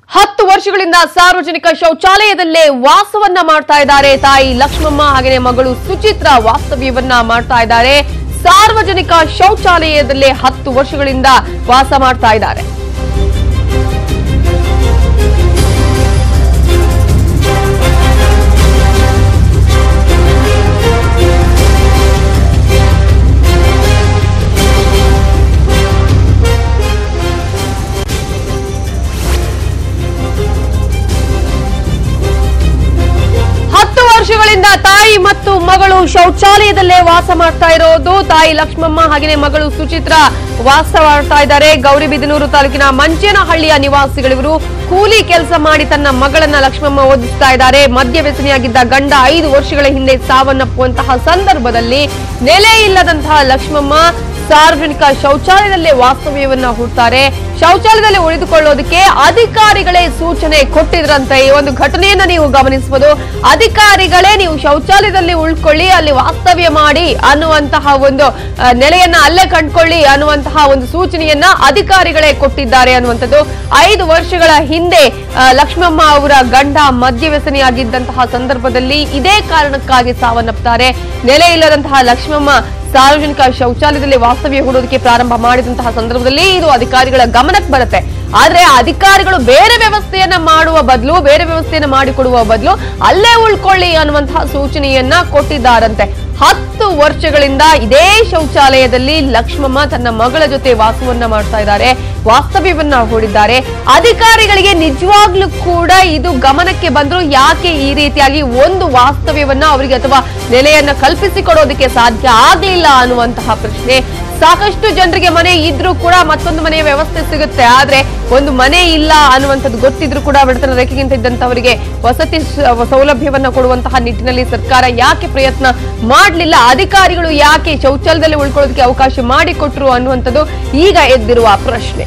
10 ವರ್ಷಗಳಿಂದ ಸಾರ್ವಜನಿಕ ಶೌಚಾಲಯದಲ್ಲೇ ವಾಸವನ್ನ ಮಾಡ್ತಾ ಇದ್ದಾರೆ ತಾಯಿ ಲಕ್ಷ್ಮಮ್ಮ ಹಾಗೆ ಮಗಳು ಸುಚಿತ್ರ ವಾಸ್ತವ್ಯವನ್ನ ಮಾಡ್ತಾ ಇದ್ದಾರೆ. ಸಾರ್ವಜನಿಕ ಶೌಚಾಲಯದಲ್ಲೇ 10 ವರ್ಷಗಳಿಂದ ವಾಸ ಮಾಡ್ತಾ ಇದ್ದಾರೆ. ವರ್ಷಗಳಿಂದ ತಾಯಿ ಮತ್ತು ಮಗಳು ಶೌಚಾಲಯದಲ್ಲೇ ವಾಸ ಮಾಡ್ತಾ ಇರೋದು. ತಾಯಿ ಲಕ್ಷ್ಮಮ್ಮ ಹಾಗೆ ಮಗಳು ಸುಚಿತ್ರ ವಾಸ ಮಾಡ್ತಾ ಇದ್ದಾರೆ. ಗೌರಿಬಿದನೂರು ತಾಲೂಕಿನ ಮಂಚೇನಹಳ್ಳಿಯ ನಿವಾಸಿಗಳಿವರು. ಕೂಲಿ ಕೆಲಸ ಮಾಡಿ ತನ್ನ ಮಗಳನ್ನ ಲಕ್ಷ್ಮಮ್ಮ ಓದಿಸ್ತಾ ಇದ್ದಾರೆ. ಮದ್ಯ ವ್ಯಸನಿಯಾಗಿದ್ದ ಗಂಡ 5 ವರ್ಷಗಳ ಹಿಂದೆ ಸಾವನ್ನಪ್ಪುವಂತಹ ಸಂದರ್ಭದಲ್ಲಿ ನೆಲೆ ಇಲ್ಲದಂತಹ ಲಕ್ಷ್ಮಮ್ಮ ಸಾರ್ವಜನಿಕ ಶೌಚಾಲಯದಲ್ಲೇ ವಾಸ್ತವ್ಯವನ್ನ ಹೂಡ್ತಾರೆ. ಶೌಚಾಲಯದಲ್ಲಿ ಉಳಿದುಕೊಳ್ಳೋದಕ್ಕೆ ಅಧಿಕಾರಿಗಳೇ ಸೂಚನೆ ಕೊಟ್ಟಿದ್ರಂತೆ. ಈ ಒಂದು ಘಟನೆಯನ್ನ ನೀವು ಗಮನಿಸಬಹುದು. ಅಧಿಕಾರಿಗಳೇ ನೀವು ಶೌಚಾಲಯದಲ್ಲಿ ಉಳ್ಕೊಳ್ಳಿ, ಅಲ್ಲಿ ವಾಸ್ತವ್ಯ ಮಾಡಿ ಅನ್ನುವಂತಹ ಒಂದು ನೆಲೆಯನ್ನ ಅಲ್ಲೇ ಕಂಡುಕೊಳ್ಳಿ ಅನ್ನುವಂತಹ ಒಂದು ಸೂಚನೆಯನ್ನ ಅಧಿಕಾರಿಗಳೇ ಕೊಟ್ಟಿದ್ದಾರೆ ಅನ್ನುವಂಥದ್ದು. 5 ವರ್ಷಗಳ ಹಿಂದೆ ಲಕ್ಷ್ಮಮ್ಮ ಅವರ ಗಂಡ ಮದ್ಯ ವ್ಯಸನಿಯಾಗಿದ್ದಂತಹ ಸಂದರ್ಭದಲ್ಲಿ ಇದೇ ಕಾರಣಕ್ಕಾಗಿ ಸಾವನ್ನಪ್ಪುತ್ತಾರೆ. ನೆಲೆ ಇಲ್ಲದಂತಹ ಲಕ್ಷ್ಮಮ್ಮ ಸಾರ್ವಜನಿಕ ಶೌಚಾಲಯದಲ್ಲಿ ವಾಸ್ತವ್ಯ ಹೂಡೋದಕ್ಕೆ ಪ್ರಾರಂಭ ಮಾಡಿದಂತಹ ಸಂದರ್ಭದಲ್ಲಿ ಇದು ಅಧಿಕಾರಿಗಳ ಗಮನಕ್ಕೆ ಬರುತ್ತೆ. ಆದ್ರೆ ಅಧಿಕಾರಿಗಳು ಬೇರೆ ವ್ಯವಸ್ಥೆಯನ್ನ ಮಾಡುವ ಬದಲು, ಬೇರೆ ವ್ಯವಸ್ಥೆಯನ್ನ ಮಾಡಿಕೊಡುವ ಬದಲು ಅಲ್ಲೇ ಉಳ್ಕೊಳ್ಳಿ ಅನ್ನುವಂತಹ ಸೂಚನೆಯನ್ನ ಕೊಟ್ಟಿದ್ದಾರಂತೆ. 10 ವರ್ಷಗಳಿಂದ ಇದೇ ಶೌಚಾಲಯದಲ್ಲಿ ಲಕ್ಷ್ಮಮ್ಮ ತನ್ನ ಮಗಳ ಜೊತೆ ವಾಸವನ್ನ ಮಾಡ್ತಾ ಇದ್ದಾರೆ, ವಾಸ್ತವ್ಯವನ್ನ ಹೂಡಿದ್ದಾರೆ. ಅಧಿಕಾರಿಗಳಿಗೆ ನಿಜವಾಗ್ಲೂ ಕೂಡ ಇದು ಗಮನಕ್ಕೆ ಬಂದ್ರು ಯಾಕೆ ಈ ರೀತಿಯಾಗಿ ಒಂದು ವಾಸ್ತವ್ಯವನ್ನ ಅವರಿಗೆ ಅಥವಾ ನೆಲೆಯನ್ನ ಕಲ್ಪಿಸಿಕೊಡೋದಕ್ಕೆ ಸಾಧ್ಯ ಆಗ್ಲಿಲ್ಲ ಅನ್ನುವಂತಹ ಪ್ರಶ್ನೆ. ಸಾಕಷ್ಟು ಜನರಿಗೆ ಮನೆ ಇದ್ರೂ ಕೂಡ ಮತ್ತೊಂದು ಮನೆಯ ವ್ಯವಸ್ಥೆ ಸಿಗುತ್ತೆ, ಆದ್ರೆ ಒಂದು ಮನೆ ಇಲ್ಲ ಅನ್ನುವಂಥದ್ದು ಗೊತ್ತಿದ್ರು ಕೂಡ ಬಡತನ ರೇಖೆಗಿಂತ ಇದ್ದಂತವರಿಗೆ ವಸತಿ ಸೌಲಭ್ಯವನ್ನ ಕೊಡುವಂತಹ ನಿಟ್ಟಿನಲ್ಲಿ ಸರ್ಕಾರ ಯಾಕೆ ಪ್ರಯತ್ನ ಮಾಡಲಿಲ್ಲ, ಅಧಿಕಾರಿಗಳು ಯಾಕೆ ಶೌಚಾಲಯದಲ್ಲಿ ಉಳ್ಕೊಳ್ಳೋದಕ್ಕೆ ಅವಕಾಶ ಮಾಡಿಕೊಟ್ರು ಅನ್ನುವಂಥದ್ದು ಈಗ ಎದ್ದಿರುವ ಪ್ರಶ್ನೆ.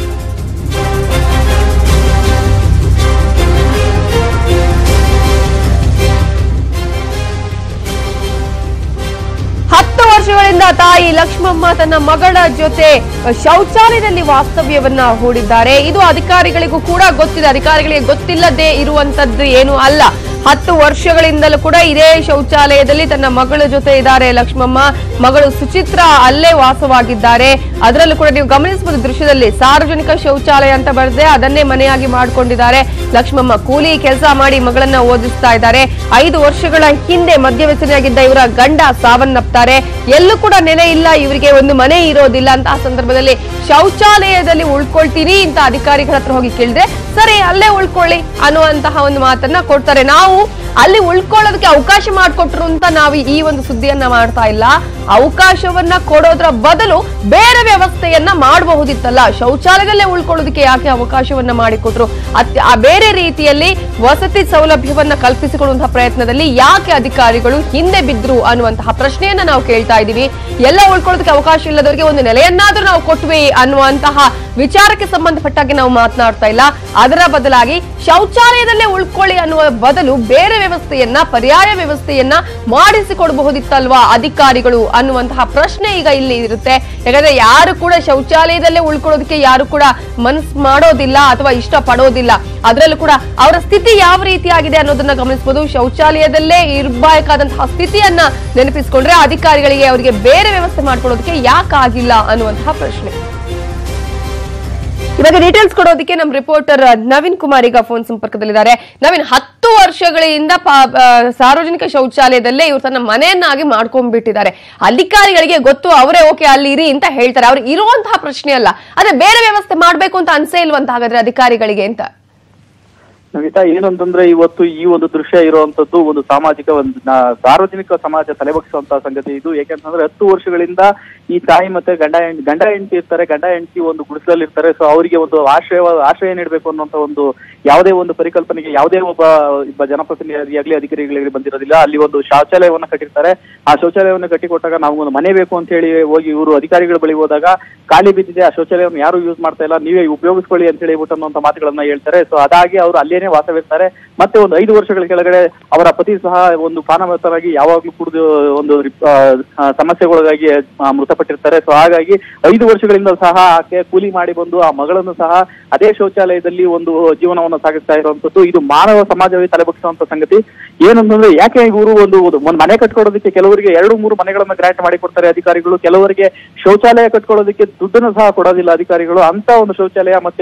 ವರ್ಷಗಳಿಂದ ತಾಯಿ ಲಕ್ಷ್ಮಮ್ಮ ತನ್ನ ಮಗಳ ಜೊತೆ ಶೌಚಾಲಯದಲ್ಲಿ ವಾಸ್ತವ್ಯವನ್ನ ಹೂಡಿದ್ದಾರೆ. ಇದು ಅಧಿಕಾರಿಗಳಿಗೂ ಕೂಡ ಗೊತ್ತಿದೆ, ಅಧಿಕಾರಿಗಳಿಗೆ ಗೊತ್ತಿಲ್ಲದೆ ಇರುವಂತದ್ದು ಏನು ಅಲ್ಲ. 10 ವರ್ಷಗಳಿಂದಲೂ ಕೂಡ ಇದೇ ಶೌಚಾಲಯದಲ್ಲಿ ತನ್ನ ಮಗಳ ಜೊತೆ ಇದ್ದಾರೆ ಲಕ್ಷ್ಮಮ್ಮ. ಮಗಳು ಸುಚಿತ್ರ ಅಲ್ಲೇ ವಾಸವಾಗಿದ್ದಾರೆ. ಅದರಲ್ಲೂ ಕೂಡ ನೀವು ಗಮನಿಸಬಹುದು ದೃಶ್ಯದಲ್ಲಿ ಸಾರ್ವಜನಿಕ ಶೌಚಾಲಯ ಅಂತ ಬರೆದೆ, ಅದನ್ನೇ ಮನೆಯಾಗಿ ಮಾಡ್ಕೊಂಡಿದ್ದಾರೆ. ಲಕ್ಷ್ಮಮ್ಮ ಕೂಲಿ ಕೆಲಸ ಮಾಡಿ ಮಗಳನ್ನ ಓದಿಸ್ತಾ ಇದ್ದಾರೆ. 5 ವರ್ಷಗಳ ಹಿಂದೆ ಮದ್ಯ ವ್ಯಸನಿಯಾಗಿದ್ದ ಇವರ ಗಂಡ ಸಾವನ್ನಪ್ತಾರೆ. ಎಲ್ಲೂ ಕೂಡ ನೆಲೆ ಇಲ್ಲ, ಇವರಿಗೆ ಒಂದು ಮನೆ ಇರೋದಿಲ್ಲ ಅಂತ ಆ ಸಂದರ್ಭದಲ್ಲಿ ಶೌಚಾಲಯದಲ್ಲಿ ಉಳ್ಕೊಳ್ತೀನಿ ಅಂತ ಅಧಿಕಾರಿಗಳ ಹತ್ರ ಹೋಗಿ ಕೇಳಿದ್ರೆ ಸರಿ ಅಲ್ಲೇ ಉಳ್ಕೊಳ್ಳಿ ಅನ್ನುವಂತಹ ಒಂದು ಮಾತನ್ನ ಕೊಡ್ತಾರೆ. ನಾವು ಅಲ್ಲಿ ಉಳ್ಕೊಳ್ಳೋದಕ್ಕೆ ಅವಕಾಶ ಮಾಡಿಕೊಟ್ರು ಅಂತ ನಾವು ಈ ಒಂದು ಸುದ್ದಿಯನ್ನ ಮಾಡ್ತಾ ಇಲ್ಲ. ಅವಕಾಶವನ್ನ ಕೊಡೋದ್ರ ಬದಲು ಬೇರೆ ವ್ಯವಸ್ಥೆಯನ್ನ ಮಾಡಬಹುದಿತ್ತಲ್ಲ, ಶೌಚಾಲಯದಲ್ಲೇ ಉಳ್ಕೊಳ್ಳೋದಕ್ಕೆ ಯಾಕೆ ಅವಕಾಶವನ್ನ ಮಾಡಿಕೊಟ್ರು, ಆ ಬೇರೆ ರೀತಿಯಲ್ಲಿ ವಸತಿ ಸೌಲಭ್ಯವನ್ನ ಕಲ್ಪಿಸಿಕೊಡುವಂತಹ ಪ್ರಯತ್ನದಲ್ಲಿ ಯಾಕೆ ಅಧಿಕಾರಿಗಳು ಹಿಂದೆ ಬಿದ್ರು ಅನ್ನುವಂತಹ ಪ್ರಶ್ನೆಯನ್ನ ನಾವು ಕೇಳ್ತಾ ಇದೀವಿ. ಎಲ್ಲ ಉಳ್ಕೊಳ್ಳೋದಕ್ಕೆ ಅವಕಾಶ ಇಲ್ಲದವರಿಗೆ ಒಂದು ನೆಲೆಯನ್ನಾದ್ರೂ ನಾವು ಕೊಟ್ವಿ ಅನ್ನುವಂತಹ ವಿಚಾರಕ್ಕೆ ಸಂಬಂಧಪಟ್ಟಾಗೆ ನಾವು ಮಾತನಾಡ್ತಾ ಇಲ್ಲ. ಅದರ ಬದಲಾಗಿ ಶೌಚಾಲಯದಲ್ಲೇ ಉಳ್ಕೊಳ್ಳಿ ಅನ್ನುವ ಬದಲು ಬೇರೆ ವ್ಯವಸ್ಥೆಯನ್ನ, ಪರ್ಯಾಯ ವ್ಯವಸ್ಥೆಯನ್ನ ಮಾಡಿಸಿಕೊಡಬಹುದಿತ್ತಲ್ವಾ ಅಧಿಕಾರಿಗಳು ಅನ್ನುವಂತಹ ಪ್ರಶ್ನೆ ಈಗ ಇಲ್ಲಿ ಇರುತ್ತೆ. ಯಾಕಂದ್ರೆ ಯಾರು ಕೂಡ ಶೌಚಾಲಯದಲ್ಲೇ ಉಳ್ಕೊಳ್ಳೋದಕ್ಕೆ ಯಾರು ಕೂಡ ಮನಸ್ಸು ಮಾಡೋದಿಲ್ಲ ಅಥವಾ ಇಷ್ಟ ಪಡೋದಿಲ್ಲ. ಅದರಲ್ಲೂ ಕೂಡ ಅವರ ಸ್ಥಿತಿ ಯಾವ ರೀತಿಯಾಗಿದೆ ಅನ್ನೋದನ್ನ ಗಮನಿಸಬಹುದು. ಶೌಚಾಲಯದಲ್ಲೇ ಇರಬೇಕಾದಂತಹ ಸ್ಥಿತಿಯನ್ನ ನೆನಪಿಸಿಕೊಂಡ್ರೆ ಅಧಿಕಾರಿಗಳಿಗೆ ಅವರಿಗೆ ಬೇರೆ ವ್ಯವಸ್ಥೆ ಮಾಡ್ಕೊಳ್ಳೋದಕ್ಕೆ ಯಾಕಾಗಿಲ್ಲ ಅನ್ನುವಂತಹ ಪ್ರಶ್ನೆ. ಇವಾಗ ಡೀಟೇಲ್ಸ್ ಕೊಡೋದಕ್ಕೆ ನಮ್ಮ ರಿಪೋರ್ಟರ್ ನವೀನ್ ಕುಮಾರ್ ಈಗ ಫೋನ್ ಸಂಪರ್ಕದಲ್ಲಿದ್ದಾರೆ. ನವೀನ್, 10 ವರ್ಷಗಳಿಂದ ಸಾರ್ವಜನಿಕ ಶೌಚಾಲಯದಲ್ಲೇ ಇವರು ತನ್ನ ಮನೆಯನ್ನಾಗಿ ಮಾಡ್ಕೊಂಡ್ಬಿಟ್ಟಿದ್ದಾರೆ. ಅಧಿಕಾರಿಗಳಿಗೆ ಗೊತ್ತು, ಅವರೇ ಓಕೆ ಅಲ್ಲಿ ಇರಿ ಅಂತ ಹೇಳ್ತಾರೆ. ಅವ್ರು ಇರುವಂತಹ ಪ್ರಶ್ನೆ ಅಲ್ಲ, ಅದೇ ಬೇರೆ ವ್ಯವಸ್ಥೆ ಮಾಡ್ಬೇಕು ಅಂತ ಅನ್ಸೇ ಇಲ್ವಂತ ಹಾಗಾದ್ರೆ ಅಧಿಕಾರಿಗಳಿಗೆ ಅಂತ? ನವಿತಾ, ಏನಂತಂದ್ರೆ ಇವತ್ತು ಈ ಒಂದು ದೃಶ್ಯ ಇರುವಂತದ್ದು ಒಂದು ಸಾಮಾಜಿಕ ಒಂದು ಸಾರ್ವಜನಿಕ ಸಮಾಜ ತಲೆಬಗ್ಸುವಂತಹ ಸಂಗತಿ ಇದು. ಯಾಕೆಂತಂದ್ರೆ 10 ವರ್ಷಗಳಿಂದ ಈ ತಾಯಿ ಮತ್ತೆ ಗಂಡ ಹೆಂಡತಿ ಇರ್ತಾರೆ, ಗಂಡ ಹೆಂಡತಿ ಒಂದು ಗುಡಿಸಲಲ್ಲಿ ಇರ್ತಾರೆ. ಸೊ ಅವರಿಗೆ ಒಂದು ಆಶ್ರಯ ನೀಡಬೇಕು ಅನ್ನುವಂತ ಒಂದು ಯಾವುದೇ ಒಂದು ಪರಿಕಲ್ಪನೆಗೆ ಯಾವುದೇ ಒಬ್ಬ ಜನಪ್ರತಿನಿಧಿಯಾಗ್ಲಿ ಅಧಿಕಾರಿಗಳಿಗೆ ಬಂದಿರೋದಿಲ್ಲ. ಅಲ್ಲಿ ಒಂದು ಶೌಚಾಲಯವನ್ನ ಕಟ್ಟಿರ್ತಾರೆ. ಆ ಶೌಚಾಲಯವನ್ನು ಕಟ್ಟಿಕೊಟ್ಟಾಗ ನಾವು ಒಂದು ಮನೆ ಬೇಕು ಅಂತ ಹೇಳಿ ಹೋಗಿ ಇವರು ಅಧಿಕಾರಿಗಳ ಬಳಿ ಹೋದಾಗ ಖಾಲಿ ಬಿದ್ದಿದೆ, ಆ ಶೌಚಾಲಯವನ್ನು ಯಾರು ಯೂಸ್ ಮಾಡ್ತಾ ಇಲ್ಲ, ನೀವೇ ಉಪಯೋಗಿಸ್ಕೊಳ್ಳಿ ಅಂತ ಹೇಳಿ ಅನ್ನುವಂತ ಮಾತುಗಳನ್ನ ಹೇಳ್ತಾರೆ. ಸೊ ಅದಾಗಿ ಅವರು ಅಲ್ಲೇ ಒಟ್ಟಿಗೆನೆ ವಾಸವಿರ್ತಾರೆ. ಮತ್ತೆ ಒಂದು 5 ವರ್ಷಗಳ ಕೆಳಗಡೆ ಅವರ ಪತಿ ಸಹ ಒಂದು ಪಾನಮತ್ತರಾಗಿ ಯಾವಾಗ್ಲೂ ಕುಡಿದು ಒಂದು ಸಮಸ್ಯೆಗೊಳಗಾಗಿ ಮೃತಪಟ್ಟಿರ್ತಾರೆ. ಸೊ ಹಾಗಾಗಿ 5 ವರ್ಷಗಳಿಂದ ಸಹ ಆಕೆ ಕೂಲಿ ಮಾಡಿ ಬಂದು ಆ ಮಗಳನ್ನು ಸಹ ಅದೇ ಶೌಚಾಲಯದಲ್ಲಿ ಒಂದು ಜೀವನವನ್ನು ಸಾಗಿಸ್ತಾ ಇರುವಂತದ್ದು. ಇದು ಮಾನವ ಸಮಾಜವೇ ತಲೆಬಗ್ಸುವಂತ ಸಂಗತಿ. ಏನಂತಂದ್ರೆ ಯಾಕೆ ಇವರು ಒಂದು ಮನೆ ಕಟ್ಕೊಳ್ಳೋದಕ್ಕೆ ಕೆಲವರಿಗೆ 2-3 ಮನೆಗಳನ್ನ ಗ್ರಾಂಟ್ ಮಾಡಿ ಕೊಡ್ತಾರೆ ಅಧಿಕಾರಿಗಳು, ಕೆಲವರಿಗೆ ಶೌಚಾಲಯ ಕಟ್ಕೊಳ್ಳೋದಕ್ಕೆ ದುಡ್ಡನ್ನು ಸಹ ಕೊಡೋದಿಲ್ಲ ಅಧಿಕಾರಿಗಳು. ಅಂತ ಒಂದು ಶೌಚಾಲಯ ಮತ್ತೆ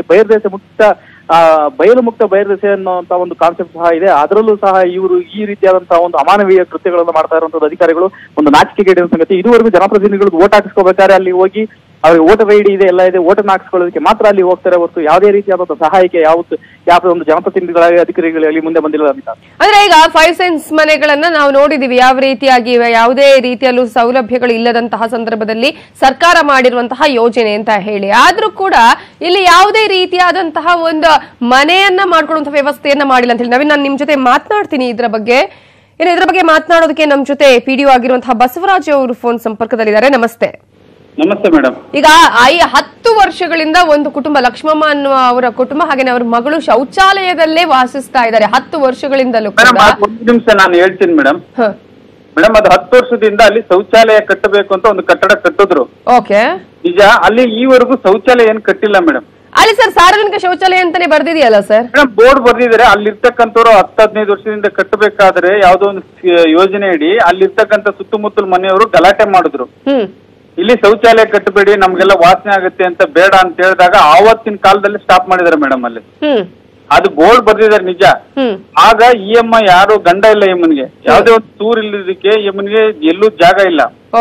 ಬಯಲು ಮುಕ್ತ ಬಹಿರ್ದೆಸೆ ಅನ್ನುವಂತ ಒಂದು ಕಾನ್ಸೆಪ್ಟ್ ಸಹ ಇದೆ. ಅದರಲ್ಲೂ ಸಹ ಇವರು ಈ ರೀತಿಯಾದಂತಹ ಒಂದು ಅಮಾನವೀಯ ಕೃತ್ಯಗಳನ್ನು ಮಾಡ್ತಾ ಇರುವಂತದ್ದು ಅಧಿಕಾರಿಗಳು ಒಂದು ನಾಚಿಕೆಗೇಡಿನ ಸಂಗತಿ. ಇದುವರೆಗೂ ಜನಪ್ರತಿನಿಧಿಗಳು ವೋಟ್ ಹಾಕಿಸ್ಕೋಬೇಕಾದ್ರೆ ಅಲ್ಲಿ ಹೋಗಿ ಅವ್ರಿಗೆ ವೋಟರ್ ಐಡಿ ಇದೆ ಎಲ್ಲ ಇದೆ, ವೋಟನ್ನು ಹಾಕಿಸ್ಕೊಳ್ಳೋದಕ್ಕೆ ಮಾತ್ರ ಅಲ್ಲಿ ಹೋಗ್ತಾರೆ ಹೊರತು ಯಾವುದೇ ರೀತಿಯಾದಂತಹ ಸಹಾಯಕ್ಕೆ ಯಾವುದೇ ಒಂದು ಜನಪ್ರತಿನಿಧಿಗಳಾಗಿ ಅಧಿಕಾರಿಗಳಲ್ಲಿ ಮುಂದೆ ಬಂದಿಲ್ಲ ಅಂತ. ಅಂದ್ರೆ ಈಗ 5 ಸೆನ್ಸ್ ಮನೆಗಳನ್ನ ನಾವು ನೋಡಿದೀವಿ ಯಾವ ರೀತಿಯಾಗಿ ಯಾವುದೇ ರೀತಿಯಲ್ಲೂ ಸೌಲಭ್ಯಗಳು ಇಲ್ಲದಂತಹ ಸಂದರ್ಭದಲ್ಲಿ ಸರ್ಕಾರ ಮಾಡಿರುವಂತಹ ಯೋಜನೆ ಅಂತ ಹೇಳಿ, ಆದ್ರೂ ಕೂಡ ಇಲ್ಲಿ ಯಾವುದೇ ರೀತಿಯಾದಂತಹ ಒಂದು ಮನೆಯನ್ನ ಮಾಡ್ಕೊಳ್ಳುವಂತಹ ವ್ಯವಸ್ಥೆಯನ್ನ ಮಾಡಿಲ್ಲ ಅಂತ ಹೇಳಿ ನಾನು ನಿಮ್ ಜೊತೆ ಮಾತನಾಡ್ತೀನಿ ಇದ್ರ ಬಗ್ಗೆ. ಇದ್ರ ಬಗ್ಗೆ ಮಾತನಾಡೋದಕ್ಕೆ ನಮ್ ಜೊತೆ ಪಿಡಿಒ ಆಗಿರುವಂತಹ ಬಸವರಾಜ್ ಅವರು ಫೋನ್ ಸಂಪರ್ಕದಲ್ಲಿದ್ದಾರೆ. ನಮಸ್ತೆ. ನಮಸ್ತೆ ಮೇಡಮ್. ಈಗ 10 ವರ್ಷಗಳಿಂದ ಒಂದು ಕುಟುಂಬ, ಲಕ್ಷ್ಮಮ್ಮ ಅನ್ನುವ ಅವರ ಕುಟುಂಬ ಹಾಗೇನೆ ಅವ್ರ ಮಗಳು ಶೌಚಾಲಯದಲ್ಲೇ ವಾಸಿಸ್ತಾ ಇದ್ದಾರೆ 10 ವರ್ಷಗಳಿಂದಲೂ. ಒಂದು ನಿಮಿಷ ನಾನು ಹೇಳ್ತೀನಿ ಮೇಡಮ್. ಮೇಡಮ್ ಅದು 10 ವರ್ಷದಿಂದ ಅಲ್ಲಿ ಶೌಚಾಲಯ ಕಟ್ಟಬೇಕು ಅಂತ ಒಂದು ಕಟ್ಟಡ ಕಟ್ಟಿದ್ರು. ಓಕೆ, ನಿಜ. ಅಲ್ಲಿ ಈವರೆಗೂ ಶೌಚಾಲಯ ಏನ್ ಕಟ್ಟಿಲ್ಲ ಮೇಡಮ್. ಅಲ್ಲಿ ಸರ್ ಸಾರ್ವಜನಿಕ ಶೌಚಾಲಯ ಅಂತಾನೆ ಬರ್ದಿದೆಯಲ್ಲ ಸರ್? ಮೇಡಮ್ ಬೋರ್ಡ್ ಬರ್ದಿದ್ದಾರೆ. ಅಲ್ಲಿರ್ತಕ್ಕಂಥವ್ರು 10-15 ವರ್ಷದಿಂದ ಕಟ್ಟಬೇಕಾದ್ರೆ ಯಾವ್ದೋ ಒಂದು ಯೋಜನೆ ಇಡಿ ಅಲ್ಲಿರ್ತಕ್ಕಂಥ ಸುತ್ತಮುತ್ತಲ ಮನೆಯವರು ಗಲಾಟೆ ಮಾಡಿದ್ರು. ಇಲ್ಲಿ ಶೌಚಾಲಯ ಕಟ್ಟಬೇಡಿ ನಮ್ಗೆಲ್ಲ ವಾಸನೆ ಆಗುತ್ತೆ ಅಂತ ಬೇಡ ಅಂತ ಹೇಳಿದಾಗ ಆವತ್ತಿನ ಕಾಲದಲ್ಲಿ ಸ್ಟಾಪ್ ಮಾಡಿದಾರೆ ಮೇಡಮ್. ಅಲ್ಲಿ ಅದು ಬೋರ್ಡ್ ಬರ್ದಿದ್ದಾರೆ ನಿಜ. ಆಗ EMI ಯಾರು ಗಂಡ ಇಲ್ಲ ಯಮ್ಮನ್ಗೆ, ಯಾವ್ದೇ ಒಂದು ಟೂರ್ ಇಲ್ಲದಕ್ಕೆ ಯಮ್ಮನ್ಗೆ ಎಲ್ಲೂ ಜಾಗ ಇಲ್ಲ.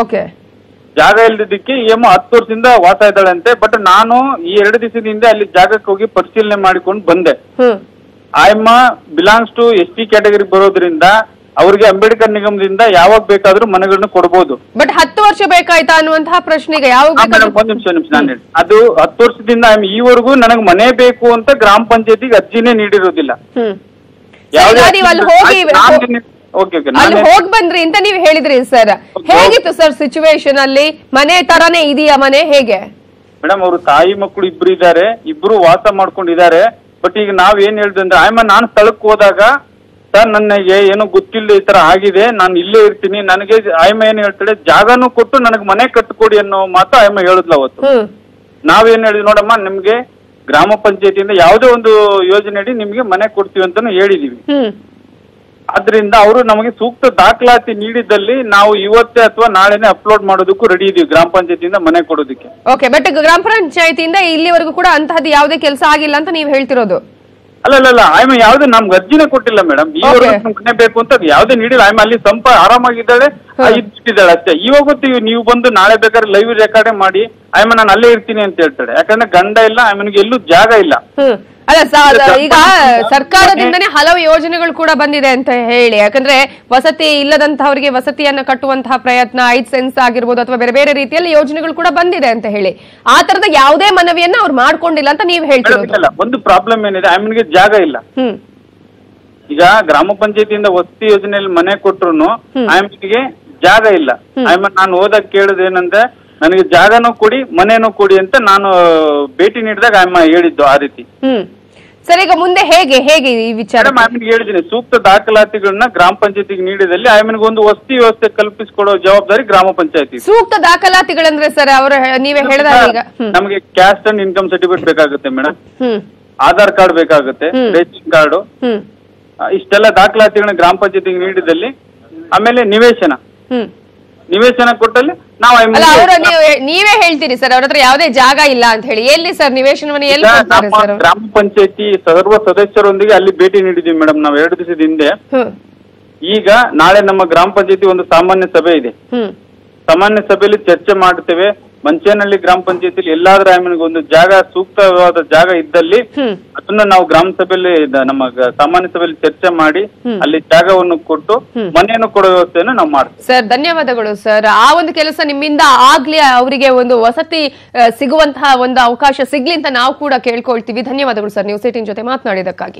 ಜಾಗ ಇಲ್ಲದಕ್ಕೆ EMI 10 ವರ್ಷದಿಂದ ವಾಸ ಇದ್ದಾಳಂತೆ. ಬಟ್ ನಾನು ಈ 2 ದಿವಸದಿಂದ ಅಲ್ಲಿ ಜಾಗಕ್ಕೆ ಹೋಗಿ ಪರಿಶೀಲನೆ ಮಾಡಿಕೊಂಡು ಬಂದೆ. ಆಯಮ್ಮ ಬಿಲಾಂಗ್ಸ್ ಟು ST ಕ್ಯಾಟಗರಿ ಬರೋದ್ರಿಂದ ಅವ್ರಿಗೆ ಅಂಬೇಡ್ಕರ್ ನಿಗಮದಿಂದ ಯಾವಾಗ ಬೇಕಾದ್ರೂ ಮನೆಗಳನ್ನ ಕೊಡಬಹುದು. ಬಟ್ 10 ವರ್ಷ ಬೇಕಾಯ್ತಾ ಅನ್ನುವಂತಹ ಪ್ರಶ್ನೆಗೆ ಯಾವಾಗ? ಒಂದ್ ನಿಮಿಷ ನಾನು ಹೇಳಿ, ಅದು 10 ವರ್ಷದಿಂದ ಈವರೆಗೂ ನನಗ್ ಮನೆ ಬೇಕು ಅಂತ ಗ್ರಾಮ ಪಂಚಾಯತಿಗೆ ಅರ್ಜಿನೇ ನೀಡಿರೋದಿಲ್ಲ. ಹೋಗ್ ಬಂದ್ರಿ ಅಂತ ನೀವ್ ಹೇಳಿದ್ರಿ ಸರ್. ಹೇಗಿತ್ತು ಸರ್ ಸಿಚುವೇಶನ್ ಅಲ್ಲಿ? ಮನೆ ತರಾನೇ ಇದೆಯಾ ಮನೆ, ಹೇಗೆ? ಮೇಡಮ್ ಅವರು ತಾಯಿ ಮಕ್ಕಳು ಇಬ್ರು ಇದ್ದಾರೆ, ಇಬ್ರು ವಾಸ ಮಾಡ್ಕೊಂಡಿದ್ದಾರೆ. ಬಟ್ ಈಗ ನಾವ್ ಏನ್ ಹೇಳಿದ್ವಿ ಅಂದ್ರೆ ಆಯಮ್ಮ ನಾನು ಸ್ಥಳಕ್ಕೆ ಹೋದಾಗ ಸರ್ ನನಗೆ ಏನೋ ಗೊತ್ತಿಲ್ಲ ಈ ತರ ಆಗಿದೆ, ನಾನು ಇಲ್ಲೇ ಇರ್ತೀನಿ, ನನಗೆ ಆಯಮ್ಮ ಏನ್ ಹೇಳ್ತಾಳೆ ಜಾಗನೂ ಕೊಟ್ಟು ನನಗ್ ಮನೆ ಕಟ್ಟಿಕೊಡಿ ಅನ್ನೋ ಮಾತು ಆಯಮ್ಮ ಹೇಳಿದ್ಲ ಅವತ್ತು. ನಾವೇನ್ ಹೇಳಿದ್ವಿ ನೋಡಮ್ಮ ನಿಮ್ಗೆ ಗ್ರಾಮ ಪಂಚಾಯತಿಯಿಂದ ಯಾವುದೇ ಒಂದು ಯೋಜನೆ ಅಡಿ ನಿಮ್ಗೆ ಮನೆ ಕೊಡ್ತೀವಿ ಅಂತಾನು ಹೇಳಿದೀವಿ. ಆದ್ರಿಂದ ಅವರು ನಮಗೆ ಸೂಕ್ತ ದಾಖಲಾತಿ ನೀಡಿದಲ್ಲಿ ನಾವು ಇವತ್ತೇ ಅಥವಾ ನಾಳೆನೆ ಅಪ್ಲೋಡ್ ಮಾಡೋದಕ್ಕೂ ರೆಡಿ ಇದೀವಿ ಗ್ರಾಮ ಪಂಚಾಯತಿಯಿಂದ ಮನೆ ಕೊಡೋದಕ್ಕೆ. ಓಕೆ, ಬಟ್ ಗ್ರಾಮ ಪಂಚಾಯತಿಯಿಂದ ಇಲ್ಲಿವರೆಗೂ ಕೂಡ ಅಂತಹದ್ದು ಯಾವುದೇ ಕೆಲಸ ಆಗಿಲ್ಲ ಅಂತ ನೀವು ಹೇಳ್ತಿರೋದು? ಅಲ್ಲ ಆಯಮ್ಮ ಯಾವ್ದು ನಮ್ಗೆ ಅರ್ಜಿನೇ ಕೊಟ್ಟಿಲ್ಲ ಮೇಡಮ್. ಈವರೆಗೂ ಮನೆ ಬೇಕು ಅಂತ ಯಾವ್ದೇ ನೀಡಿಲ್ಲ. ಆಯಮ್ಮ ಅಲ್ಲಿ ಆರಾಮಾಗಿದ್ದಾಳೆ, ಇಟ್ಟಿದ್ದಾಳೆ ಅಷ್ಟೇ. ಇವಾಗ ನೀವು ಬಂದು ನಾಳೆ ಬೇಕಾದ್ರೆ ಲೈವ್ ರೆಕಾರ್ಡೇ ಮಾಡಿ ಆಯಮ್ಮ ನಾನು ಅಲ್ಲೇ ಇರ್ತೀನಿ ಅಂತ ಹೇಳ್ತಾಳೆ. ಯಾಕಂದ್ರೆ ಗಂಡ ಇಲ್ಲ, ಆಯಮ್ಮನಿಗೆ ಎಲ್ಲೂ ಜಾಗ ಇಲ್ಲ. ಅಲ್ಲ ಈಗ ಸರ್ಕಾರದಿಂದನೇ ಹಲವು ಯೋಜನೆಗಳು ಕೂಡ ಬಂದಿದೆ ಅಂತ ಹೇಳಿ, ಯಾಕಂದ್ರೆ ವಸತಿ ಇಲ್ಲದಂತಹವರಿಗೆ ವಸತಿಯನ್ನ ಕಟ್ಟುವಂತಹ ಪ್ರಯತ್ನ 5 ಸೆನ್ಸ್ ಆಗಿರ್ಬೋದು ಅಥವಾ ಬೇರೆ ಬೇರೆ ರೀತಿಯಲ್ಲಿ ಯೋಜನೆಗಳು ಕೂಡ ಬಂದಿದೆ ಅಂತ ಹೇಳಿ, ಆ ತರದ ಯಾವುದೇ ಮನವಿಯನ್ನ ಅವ್ರು ಮಾಡ್ಕೊಂಡಿಲ್ಲ ಅಂತ ನೀವು ಹೇಳ್ತಿರೋದು? ಒಂದು ಪ್ರಾಬ್ಲಮ್ ಏನಿದೆ, ಆಯಮ್ಮನಿಗೆ ಜಾಗ ಇಲ್ಲ. ಈಗ ಗ್ರಾಮ ಪಂಚಾಯತಿಯಿಂದ ವಸತಿ ಯೋಜನೆಯಲ್ಲಿ ಮನೆ ಕೊಟ್ರು ಆಯಮ್ಮನಿಗೆ ಜಾಗ ಇಲ್ಲ. ಆಯಮ್ಮ ನಾನು ಹೋದಾಗ ಕೇಳುದೇನಂದ್ರೆ ನನಗೆ ಜಾಗನೂ ಕೊಡಿ ಮನೇನೂ ಕೊಡಿ ಅಂತ ನಾನು ಭೇಟಿ ನೀಡಿದಾಗ ಆಯಮ್ಮ ಹೇಳಿದ್ದು ಆ ರೀತಿ. ಸರ್ ಈಗ ಮುಂದೆ ಹೇಗೆ ಈ ವಿಚಾರ? ಆಯಮ್ಮನಿಗೆ ಹೇಳಿದ್ದೀನಿ ಸೂಕ್ತ ದಾಖಲಾತಿಗಳನ್ನ ಗ್ರಾಮ ಪಂಚಾಯತಿಗೆ ನೀಡಿದಲ್ಲಿ ಆಯಮ್ಮನಿಗೆ ಒಂದು ವಸತಿ ವ್ಯವಸ್ಥೆ ಕಲ್ಪಿಸಿಕೊಡೋ ಜವಾಬ್ದಾರಿ ಗ್ರಾಮ ಪಂಚಾಯತಿ. ಸೂಕ್ತ ದಾಖಲಾತಿಗಳಂದ್ರೆ ಸರ್ ಅವರು ನೀವೇ ಹೇಳಿದಾಗ ಈಗ ನಮಗೆ ಕ್ಯಾಸ್ಟ್ ಅಂಡ್ ಇನ್ಕಮ್ ಸರ್ಟಿಫಿಕೇಟ್ ಬೇಕಾಗುತ್ತೆ ಮೇಡಮ್, ಆಧಾರ್ ಕಾರ್ಡ್ ಬೇಕಾಗುತ್ತೆ, ರೇಷನ್ ಕಾರ್ಡು, ಇಷ್ಟೆಲ್ಲ ದಾಖಲಾತಿಗಳನ್ನ ಗ್ರಾಮ ಪಂಚಾಯತಿಗೆ ನೀಡಿದಲ್ಲಿ ಆಮೇಲೆ ನಿವೇಶನ ಕೊಟ್ಟಲ್ಲಿ ನಾವು ನೀವೇ ಹೇಳ್ತೀರಿ ಸರ್ ಅವ್ರ ಹತ್ರ ಯಾವುದೇ ಜಾಗ ಇಲ್ಲ ಅಂತ ಹೇಳಿ. ಎಲ್ಲಿ ಸರ್ ನಿವೇಶನವನ್ನು ಎಲ್ಲಿ? ಗ್ರಾಮ ಪಂಚಾಯತಿ ಸರ್ವ ಸದಸ್ಯರೊಂದಿಗೆ ಅಲ್ಲಿ ಭೇಟಿ ನೀಡಿದೀವಿ ಮೇಡಮ್ ನಾವು 2 ದಿವಸದ ಹಿಂದೆ. ಈಗ ನಾಳೆ ನಮ್ಮ ಗ್ರಾಮ ಪಂಚಾಯತಿ ಒಂದು ಸಾಮಾನ್ಯ ಸಭೆ ಇದೆ. ಸಾಮಾನ್ಯ ಸಭೆಯಲ್ಲಿ ಚರ್ಚೆ ಮಾಡ್ತೇವೆ. ಮಂಚೇನಹಳ್ಳಿ ಗ್ರಾಮ ಪಂಚಾಯತಿಲಿ ಎಲ್ಲಾದ್ರೂ ಆಯಮ್ಮನಿಗೆ ಒಂದು ಜಾಗ ಸೂಕ್ತವಾದ ಜಾಗ ಇದ್ದಲ್ಲಿ ಅದನ್ನ ನಾವು ಗ್ರಾಮ ಸಭೆಯಲ್ಲಿ ನಮ್ಮ ಸಾಮಾನ್ಯ ಸಭೆಯಲ್ಲಿ ಚರ್ಚೆ ಮಾಡಿ ಅಲ್ಲಿ ಜಾಗವನ್ನು ಕೊಟ್ಟು ಮನೆಯನ್ನು ಕೊಡೋ ವ್ಯವಸ್ಥೆಯನ್ನು ನಾವು ಮಾಡ್ತೀವಿ. ಸರ್ ಧನ್ಯವಾದಗಳು ಸರ್. ಆ ಒಂದು ಕೆಲಸ ನಿಮ್ಮಿಂದ ಆಗ್ಲಿ, ಅವರಿಗೆ ಒಂದು ವಸತಿ ಸಿಗುವಂತಹ ಒಂದು ಅವಕಾಶ ಸಿಗ್ಲಿ ಅಂತ ನಾವು ಕೂಡ ಕೇಳ್ಕೊಳ್ತೀವಿ. ಧನ್ಯವಾದಗಳು ಸರ್ News18 ಜೊತೆ ಮಾತನಾಡಿದಕ್ಕಾಗಿ.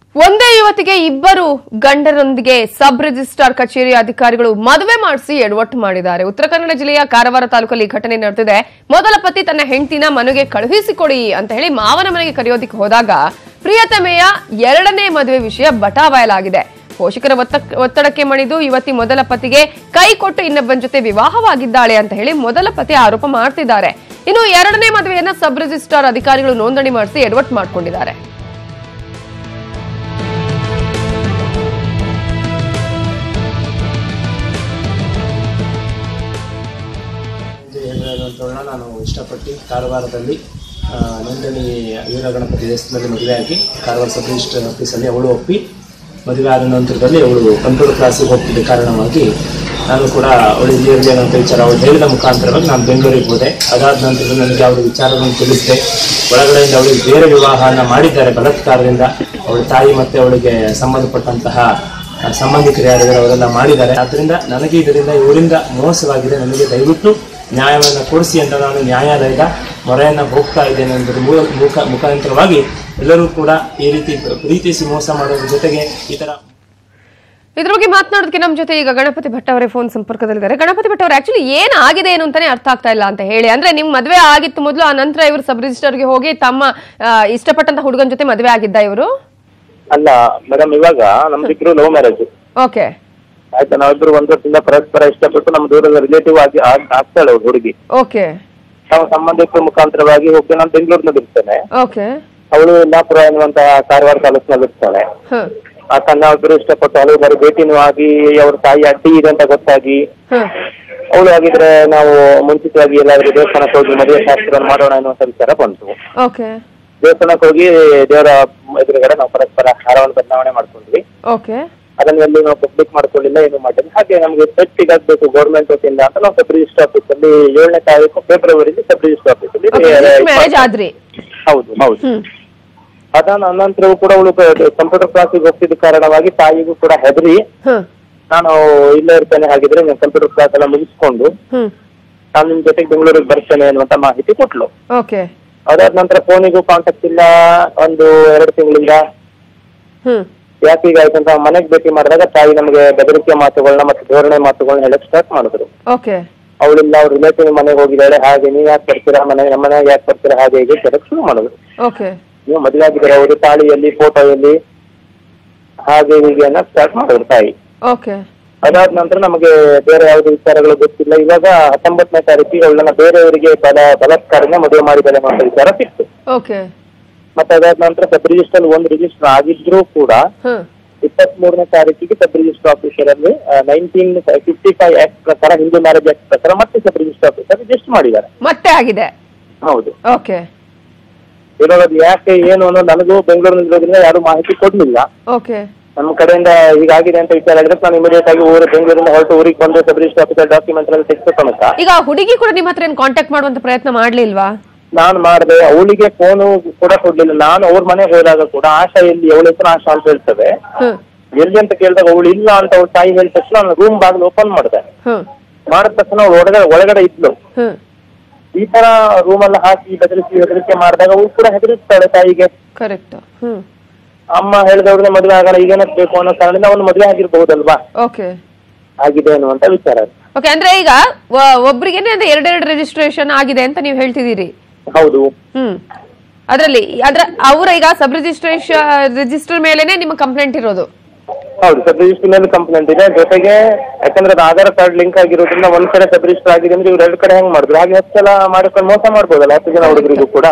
ಒಂದೇ ಯುವತಿಗೆ ಇಬ್ಬರು ಗಂಡರೊಂದಿಗೆ ಸಬ್ ರಿಜಿಸ್ಟ್ರಾರ್ ಕಚೇರಿ ಅಧಿಕಾರಿಗಳು ಮದುವೆ ಮಾಡಿಸಿ ಎಡವಟ್ಟು ಮಾಡಿದ್ದಾರೆ. ಉತ್ತರ ಕನ್ನಡ ಜಿಲ್ಲೆಯ ಕಾರವಾರ ತಾಲೂಕಲ್ಲಿ ಘಟನೆ ನಡೆದಿದೆ. ಮೊದಲ ಪತಿ ತನ್ನ ಹೆಂಡತಿನ ಮನೆಗೆ ಕಳುಹಿಸಿಕೊಡಿ ಅಂತ ಹೇಳಿ ಮಾವನ ಮನೆಗೆ ಕರೆಯೋದಿಕ್ಕೆ ಹೋದಾಗ ಪ್ರಿಯತಮೆಯ ಎರಡನೇ ಮದುವೆ ವಿಷಯ ಬಟಾಬಯಲಾಗಿದೆ. ಪೋಷಕರ ಒತ್ತಡಕ್ಕೆ ಮಣಿದು ಯುವತಿ ಮೊದಲ ಪತಿಗೆ ಕೈ ಕೊಟ್ಟು ಇನ್ನೊಬ್ಬನ ಜೊತೆ ವಿವಾಹವಾಗಿದ್ದಾಳೆ ಅಂತ ಹೇಳಿ ಮೊದಲ ಪತಿ ಆರೋಪ ಮಾಡ್ತಿದ್ದಾರೆ. ಇನ್ನು ಎರಡನೇ ಮದುವೆಯನ್ನ ಸಬ್ ರಿಜಿಸ್ಟ್ರಾರ್ ಅಧಿಕಾರಿಗಳು ನೋಂದಣಿ ಮಾಡಿಸಿ ಎಡವಟ್ಟು ಮಾಡಿಕೊಂಡಿದ್ದಾರೆ. ನಾನು ಇಷ್ಟಪಟ್ಟು ಕಾರವಾರದಲ್ಲಿ ನೋಂದಣಿ ವೀರಗಣಪತಿ ದೇವಸ್ಥಾನದಲ್ಲಿ ಮದುವೆಯಾಗಿ ಕಾರವಾರ ಸಬ್ ರಿಜಿಸ್ಟರ್ ಆಫೀಸಲ್ಲಿ ಅವಳು ಒಪ್ಪಿ ಮದುವೆ ಆದ ನಂತರದಲ್ಲಿ ಅವಳು ಕಂಪ್ಯೂಟರ್ ಕ್ಲಾಸಿಗೆ ಹೋಗ್ತಿದ್ದ ಕಾರಣವಾಗಿ ನಾನು ಕೂಡ ಅವಳಿಗೆ ಏನಂತ ವಿಚಾರ ಅವಳು ಹೇಳಿದ ಮುಖಾಂತರವಾಗಿ ನಾನು ಬೆಂಗಳೂರಿಗೆ ಹೋದೆ. ಅದಾದ ನಂತರ ನನಗೆ ಅವಳ ವಿಚಾರವನ್ನು ತಿಳಿಸಿದೆ. ಒಳಗಡೆಯಿಂದ ಅವಳಿಗೆ ಬೇರೆ ವಿವಾಹನ ಮಾಡಿದ್ದಾರೆ ಬಲಾತ್ಕಾರದಿಂದ. ಅವಳ ತಾಯಿ ಮತ್ತು ಅವಳಿಗೆ ಸಂಬಂಧಪಟ್ಟಂತಹ ಸಂಬಂಧಿಕರು ಯಾರಿದ್ದಾರೆ ಅವರೆಲ್ಲ ಮಾಡಿದ್ದಾರೆ. ಆದ್ದರಿಂದ ನನಗೆ ಇದರಿಂದ ಇವರಿಂದ ಮೋಸವಾಗಿದೆ, ನನಗೆ ದಯವಿಟ್ಟು ನ್ಯಾಯವನ್ನು ಕೊಡಿಸಿ ಅಂತ ನಾನು ನ್ಯಾಯಾಲಯದ ಮೊರೆಯನ್ನು ಹೋಗ್ತಾ ಇದ್ದೇನೆ ಎಂಬುದು ಮುಖಾಂತರವಾಗಿ ಎಲ್ಲರೂ ಕೂಡ ಈ ರೀತಿ ಪ್ರೀತಿಸಿ ಮೋಸ ಮಾಡೋದ್ರ ಜೊತೆಗೆ ಈ ತರ ಇದ್ರ ಬಗ್ಗೆ ಮಾತನಾಡೋದಕ್ಕೆ ನಮ್ಮ ಜೊತೆ ಈಗ ಗಣಪತಿ ಭಟ್ ಅವರೇ ಫೋನ್ ಸಂಪರ್ಕದಲ್ಲಿದ್ದಾರೆ. ಗಣಪತಿ ಭಟ್ ಅವರು ಆಕ್ಚುಲಿ ಏನಾಗಿದೆ ಏನು ಅಂತಾನೆ ಅರ್ಥ ಆಗ್ತಾ ಇಲ್ಲ ಅಂತ ಹೇಳಿ, ಅಂದ್ರೆ ನಿಮ್ ಮದುವೆ ಆಗಿತ್ತು ಮೊದಲು, ಆ ನಂತರ ಇವರು ಸಬ್ ರಿಜಿಸ್ಟರ್ಗೆ ಹೋಗಿ ತಮ್ಮ ಇಷ್ಟಪಟ್ಟಂತ ಹುಡುಗನ ಜೊತೆ ಮದುವೆ ಆಗಿದ್ದ ಇವರು? ಅಲ್ಲ ಮೇಡಮ್, ಇವಾಗ ನಮ್ದಿಬ್ರು ಲವ್ ಮ್ಯಾರೇಜ್. ಓಕೆ, ಆಯ್ತಾ, ನಾವಿಬ್ರು ಒಂದ್ ವರ್ಷದಿಂದ ಪರಸ್ಪರ ಇಷ್ಟಪಟ್ಟು ನಮ್ಮ ದೂರದ ರಿಲೇಟಿವ್ ಆಗಿ ಆಗ್ತಾಳೆ ಅವ್ರು ಹುಡುಗಿ. ಓಕೆ, ನಾವು ಸಂಬಂಧಿಕರ ಮುಖಾಂತರವಾಗಿ ಹೋಗಿ ನಾನು ಬೆಂಗಳೂರಿನಲ್ಲಿ ಇರ್ತೇನೆ. ಓಕೆ, ಅವಳು ಯಲ್ಲಾಪುರ ಎನ್ನುವಂತಹ ಕಾರವಾರ ತಾಲೂಕಿನಲ್ಲಿ ಇರ್ತಾಳೆ. ಆ ನಾವಿಬ್ರು ಇಷ್ಟಪಟ್ಟು ಹಲವು ಬಾರಿ ಭೇಟಿನೂ ಆಗಿ ಅವ್ರ ತಾಯಿ ಅಡ್ಡಿ ಇದೆ ಅಂತ ಗೊತ್ತಾಗಿ ಅವಳು ಆಗಿದ್ರೆ ನಾವು ಮುಂಚಿತವಾಗಿ ಎಲ್ಲಾದ್ರೂ ದೇವಸ್ಥಾನಕ್ಕೆ ಹೋಗಿ ಮದುವೆ ಶಾಸ್ತ್ರ ಮಾಡೋಣ ಎನ್ನುವಂತ ವಿಚಾರ ಬಂತು. ದೇವಸ್ಥಾನಕ್ಕೆ ಹೋಗಿ ದೇವರ ಎದುರುಗಡೆ ನಾವು ಪರಸ್ಪರ ಹಾರವನ್ನು ಬದಲಾವಣೆ ಮಾಡ್ಕೊಂಡ್ವಿ. ಅದನ್ನ ಎಲ್ಲಿ ನಾವು ಪಬ್ಲಿಕ್ ಮಾಡ್ಕೊಳ್ಳಿಲ್ಲ, ಏನು ಮಾಡಿಲ್ಲ. ಹಾಗೆ ನಮ್ಗೆ ಸರ್ಟಿಫಿಕೇಟ್ ಆಗ್ಬೇಕು ಗೌರ್ಮೆಂಟ್ ವತಿಯಿಂದ ಅಂತ ನಾವು ಸಬ್ ರಿಜಿಸ್ಟರ್ ಆಫೀಸ್ ಅಲ್ಲಿ 7ನೇ ತಾರೀಕು ಫೆಬ್ರವರಿ ಸಬ್ ರಿಜಿಸ್ಟರ್ ಆಫೀಸ್ ಅಲ್ಲಿ. ಹೌದು ಹೌದು. ಅದಾದ ನಂತರವೂ ಕೂಡ ಅವಳು ಕಂಪ್ಯೂಟರ್ ಕ್ಲಾಸಿಗೆ ಹೋಗ್ತಿದ್ದ ಕಾರಣವಾಗಿ ತಾಯಿಗೂ ಕೂಡ ಹೆದರಿ ನಾನು ಇಲ್ಲೇ ಇರ್ತೇನೆ, ಹಾಗಿದ್ರೆ ನಾನು ಕಂಪ್ಯೂಟರ್ ಕ್ಲಾಸ್ ಎಲ್ಲ ಮುಗಿಸ್ಕೊಂಡು ನಾನು ನಿಮ್ ಜೊತೆಗೆ ಬೆಂಗಳೂರಿಗೆ ಬರ್ತೇನೆ ಅನ್ನುವಂತ ಮಾಹಿತಿ ಕೊಟ್ಲು. ಅದಾದ ನಂತರ ಫೋನಿಗೂ ಕಾಂಟ್ಯಾಕ್ಟ್ ಇಲ್ಲ. 1-2 ತಿಂಗಳಿಂದ ಯಾಕೀಗಾಯ್ತು ಅಂತ ಮನೆಗೆ ಭೇಟಿ ಮಾಡಿದಾಗ ತಾಯಿ ನಮಗೆ ಬೆದರಿಕೆ ಮಾತುಗಳನ್ನ ಮತ್ತೆ ಧೋರಣೆ ಮಾತುಗಳನ್ನ ಹೇಳಕ್ ಸ್ಟಾರ್ಟ್ ಮಾಡಿದ್ರು. ಅವಳಿಲ್ಲ, ಅವ್ರ ರಿಲೇಟಿವ್ ಮನೆಗೆ ಹೋಗಿದ್ದಾಳೆ, ಹಾಗೆ ನೀವ್ ಯಾಕೆ ಬರ್ತೀರಾ, ಮನೆಗೆ ಯಾಕೆ ಬರ್ತೀರಾ, ಹಾಗೆ ಹೀಗೆ ಕೆಡಕ್ ಶುರು ಮಾಡಿದ್ರು. ನೀವು ಮದುವೆ ಆಗಿದ್ದಾರೆ, ಅವರು ತಾಳಿಯಲ್ಲಿ ಫೋಟೋ ಎಲ್ಲಿ, ಹಾಗೆ ಹೀಗೆ ಅನ್ನೋ ಸ್ಟಾರ್ಟ್ ಮಾಡಿದ್ರು ತಾಯಿ. ಅದಾದ ನಂತರ ನಮಗೆ ಬೇರೆ ಯಾವುದೇ ವಿಚಾರಗಳು ಗೊತ್ತಿಲ್ಲ. ಇವಾಗ 19ನೇ ತಾರೀಕಿಗೆ ಅವಳನ್ನ ಬೇರೆಯವರಿಗೆ ಬಲಾತ್ಕಾರದಿಂದ ಮದುವೆ ಮಾಡಿದ್ದಾರೆ ಅನ್ನೋ ವಿಚಾರ ಸಿಕ್ತು. ಮತ್ತೆ ಅದಾದ ನಂತರ ಸಬ್ ರಿಜಿಸ್ಟರ್ ಒಂದು ರಿಜಿಸ್ಟರ್ ಆಗಿದ್ರೂ ಕೂಡ 23ನೇ ತಾರೀಕಿಗೆ ಸಬ್ ರಿಜಿಸ್ಟರ್ ಆಫೀಸರ್ ಅಲ್ಲಿ 1955 ಆಕ್ಟ್ ಪ್ರಕಾರ, ಹಿಂದೂ ಮ್ಯಾರೇಜ್ ಆಕ್ಟ್ ಪ್ರಕಾರ ಮತ್ತೆ ಸಬ್ ರಿಜಿಸ್ಟರ್ ಆಫೀಸರ್ ರಿಜಿಸ್ಟರ್ ಮಾಡಿದ್ದಾರೆ. ಮತ್ತೆ ಆಗಿದೆ. ಹೌದು. ಇವಾಗ ಅದು ಯಾಕೆ ಏನು ಅನ್ನೋ ನನಗೂ ಬೆಂಗಳೂರಿನಿರೋದ್ರಿಂದ ಯಾರು ಮಾಹಿತಿ ಕೊಡ್ಲಿಲ್ಲ. ನಮ್ಮ ಕಡೆಯಿಂದ ಹೀಗಾಗಿದೆ ಅಂತ ವಿಚಾರ ಆಗಿದ್ರೆ ನಾನು ಇಮಿಡಿಯೇಟ್ ಆಗಿ ಬೆಂಗಳೂರಿಂದ ಹೊರಟು ಊರಿಗೆ ಬಂದು ಸಬ್ ರಿಜಿಸ್ಟರ್ ಆಫೀಸರ್ ಡಾಕ್ಯುಮೆಂಟ್ ಎಲ್ಲ ತೆಗೆದುಕೊಂಡ. ಈಗ ಹುಡುಗಿ ಕೂಡ ನಿಮ್ಮ ಹತ್ರ ಕಾಂಟ್ಯಾಕ್ಟ್ ಮಾಡುವಂತ ಪ್ರಯತ್ನ ಮಾಡ್ಲಿಲ್ವಾ? ನಾನು ಮಾಡಿದೆ, ಅವಳಿಗೆ ಫೋನು ಕೂಡ ಕೊಡ್ಲಿಲ್ಲ. ನಾನು ಅವ್ರ ಮನೆಗೆ ಹೋದಾಗ ಕೂಡ ಆಶಾ ಎಲ್ಲಿ, ಅವಳ ಹೆಸರು ಆಶಾ ಅಂತ ಹೇಳ್ತದೆ. ಎಲ್ಲಿ ಅಂತ ಕೇಳಿದಾಗ ಅವಳು ಇಲ್ಲ ಅಂತ ಅವ್ಳ ತಾಯಿ ಹೇಳಿದ ತಕ್ಷಣ ನಾನು ರೂಮ್ ಬಾಗಿಲು ಓಪನ್ ಮಾಡಿದೆ. ಮಾಡಿದ ತಕ್ಷಣ ಅವಳು ಒಳಗಡೆ ಇದ್ಲು. ಈ ತರ ರೂಮ್ ಎಲ್ಲ ಹಾಕಿ ಹೆದರಿಕೆ ಮಾಡಿದಾಗ ಅವಳು ಕೂಡ ಹೆದರಿಸ್ತಾಳೆ ತಾಯಿಗೆ. ಕರೆಕ್ಟ್. ಅಮ್ಮ ಹೇಳಿದವ್ರನ್ನೇ ಮದುವೆ ಆಗೋಣ, ಈಗೇನಕ್ ಬೇಕು ಅನ್ನೋ ಕಾರಣದಿಂದ ಅವನು ಮದುವೆ ಆಗಿರ್ಬಹುದಲ್ವಾ, ಆಗಿದೆ ಅನ್ನುವಂತ ವಿಚಾರ. ಅಂದ್ರೆ ಈಗ ಒಬ್ರಿಗೆ 2 ರಿಜಿಸ್ಟ್ರೇಷನ್ ಆಗಿದೆ ಅಂತ ನೀವು ಹೇಳ್ತಿದ್ದೀರಿ? ಹೌದು. ಅದ್ರಲ್ಲಿ ಅವರ ಈಗ ಸಬ್ ರಿಜಿಸ್ಟರ್ ಮೇಲೆನೆ ನಿಮ್ಮ ಕಂಪ್ಲೇಂಟ್ ಇರೋದು? ಹೌದು, ಸಬ್ ರಿಜಿಸ್ಟರ್ ಮೇಲೆ ಕಂಪ್ಲೇಂಟ್ ಇದೆ. ಜೊತೆಗೆ ಯಾಕಂದ್ರೆ ಅದು ಆಧಾರ್ ಕಾರ್ಡ್ ಲಿಂಕ್ ಆಗಿರೋದ್ರಿಂದ ಒಂದ್ ಕಡೆ ಸಬ್ ರಿಜಿಸ್ಟರ್ ಆಗಿದೆ ಅಂದ್ರೆ ಇವ್ರು 2 ಕಡೆ ಹೆಂಗ್ ಮಾಡಿದ್ರು, ಹಾಗೆ 10 ಸಲ ಮಾಡ್ಕೊಂಡು ಮೋಸ ಮಾಡ್ಬೋದಲ್ಲ 10 ಜನ ಹುಡುಗರಿಗೂ ಕೂಡ.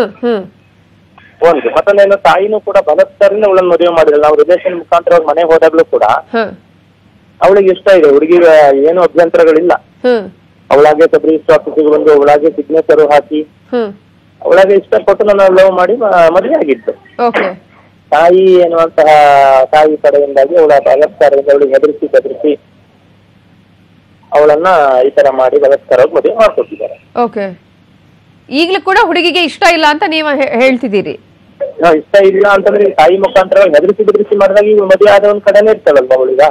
ಒಂದು ಮತ್ತೊಂದೇನು, ತಾಯಿನೂ ಕೂಡ ಬಲಾತ್ಕಾರದಿಂದ ಅವಳನ್ನ ಮದುವೆ ಮಾಡಿದ್ರಲ್ಲ. ನಾವು ರಿಲೇಷನ್ ಮುಖಾಂತರವಾಗಿ ಮನೆಗೆ ಹೋದಾಗ್ಲೂ ಕೂಡ ಅವಳಿಗೆ ಇಷ್ಟ ಇದೆ, ಹುಡುಗಿಗೆ ಏನು ಅಭ್ಯಂತರಗಳಿಲ್ಲ. ಅವಳಾಗೆ ಸಬ್ ರಿಜಿಸ್ಟರ್ ಆಫೀಸಿಗೆ ಬಂದು ಅವಳಾಗೆ ಸಿಗ್ನೇಚರ್ ಹಾಕಿ ಅವಳಾಗೆ ಇಷ್ಟಪಟ್ಟು ನನ್ನ ಲವ್ ಮಾಡಿ ಮದುವೆ ಆಗಿದ್ದು. ತಾಯಿ ಎನ್ನುವಂತಹ ತಾಯಿ ಕಡೆಯಿಂದಾಗಿ ಅವಳ ಬಲಾತ್ಕಾರದಿಂದ ಅವಳಿಗೆ ಹೆದರಿಸಿ ಅವಳನ್ನ ಈ ತರ ಮಾಡಿ ಬಲಾತ್ಕಾರವಾಗಿ ಮದುವೆ ಮಾಡ್ಕೊಟ್ಟಿದ್ದಾರೆ. ಈಗಲೂ ಕೂಡ ಹುಡುಗಿಗೆ ಇಷ್ಟ ಇಲ್ಲ ಅಂತ ನೀವು ಹೇಳ್ತಿದ್ದೀರಿ? ಇಷ್ಟ ಇಲ್ಲ ಅಂತಂದ್ರೆ ತಾಯಿ ಮುಖಾಂತರವಾಗಿ ಹೆದರಿಸಿ ಮಾಡಿದಾಗ ಈಗ ಮದುವೆ ಆದ ಒಂದ್ ಕಡೆನೇ ಇರ್ತದಲ್ವಾ ಅವಳಿಗ.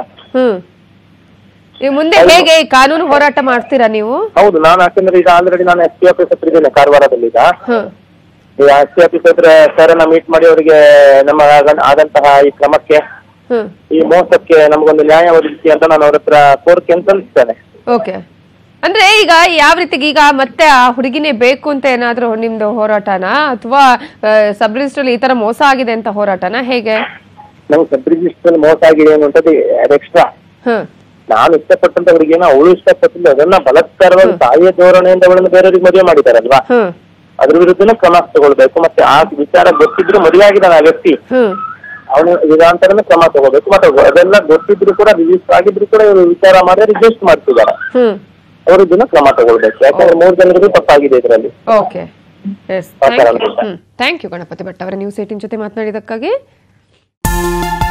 ಮುಂದೆ ಹೇಗೆ ಕಾನೂನು ಹೋರಾಟ ಮಾಡ್ತೀರಾ ನೀವು? ಹೌದು, ನಾನು ಯಾಕಂದ್ರೆ ಈಗ ಆಲ್ರೆಡಿ ನಾನು SP ಆಫೀಸ್ ಹತ್ರ ಇದ್ದೇನೆ ಕಾರವಾರದಲ್ಲಿ. ಈಗ ಆಸ್ತಿ ಆಫೀಸರ್ ಸರ್ನ ಮೀಟ್ ಮಾಡಿ ಅವರಿಗೆ ನಮ್ಮ ಆದಂತಹ ಈ ಕ್ರಮಕ್ಕೆ ಈ ಮೋಸಕ್ಕೆ ನಮಗೊಂದು ನ್ಯಾಯ ಒದಗಿಸಿ ಅಂತ ನಾನು ಅವ್ರ ಹತ್ರ ಕೋರಿಕೆ ಅಂತ ಸಲ್ಲಿಸ್ತೇನೆ. ಓಕೆ, ಅಂದ್ರೆ ಈಗ ಯಾವ ರೀತಿಗೆ ಈಗ ಮತ್ತೆ ಆ ಹುಡುಗಿನೇ ಬೇಕು ಅಂತ ಏನಾದ್ರೂ ನಿಮ್ದು ಹೋರಾಟನ ಅಥವಾ ಸಬ್ ರಿಜಿಸ್ಟರ್ ಈ ತರ ಮೋಸ ಆಗಿದೆ ಅಂತ ಹೋರಾಟನ ಹೇಗೆ? ನಂಗೆ ಸಬ್ ರಿಜಿಸ್ಟರ್ ಮೋಸ ಆಗಿದೆ ಅನ್ನುವಂಥದ್ದು ಎಕ್ಸ್ಟ್ರಾ. ನಾನು ಇಷ್ಟಪಟ್ಟಂತ ಹುಡುಗಿನ ಅವಳು ಇಷ್ಟಪಟ್ಟಿಲ್ಲ, ಅದನ್ನ ಬಲಾತ್ಕಾರವಾಗಿ ತಾಯಿಯ ಧೋರಣೆಯಿಂದ ಅವಳನ್ನು ಬೇರೆಯವ್ರಿಗೆ ಮದುವೆ ಮಾಡಿದಾರಲ್ವಾ, ಅದ್ರ ವಿರುದ್ಧನೂ ಕ್ರಮ ತಗೊಳ್ಬೇಕು. ಮತ್ತೆ ಆ ವಿಚಾರ ಗೊತ್ತಿದ್ರು ಮದುವೆ ಆಗಿದ್ದಾನೆ ಆ ವ್ಯಕ್ತಿ, ಅವನು ವಿಧಾಂತರನೇ ಕ್ರಮ ತಗೋಬೇಕು. ಮತ್ತೆ ಅದೆಲ್ಲ ಗೊತ್ತಿದ್ರು ಕೂಡ ರಿಜಿಸ್ಟರ್ ಆಗಿದ್ರು ಕೂಡ ಇವರು ವಿಚಾರ ಮಾಡಿ ರಿಜಿಸ್ಟರ್ ಮಾಡ್ತಿದ್ದಾರೆ, ಅವರು ಇದನ್ನ ಕ್ರಮ ತಗೊಳ್ಬೇಕು. ಯಾಕಂದ್ರೆ 3 ಜನರಿಗೂ ತಪ್ಪಾಗಿದೆ ಇದರಲ್ಲಿ. Okay, thank you Ganapati Bhat ಅವರ ನ್ಯೂಸ್ 18 ಜೊತೆ ಮಾತನಾಡಿದಕ್ಕಾಗಿ.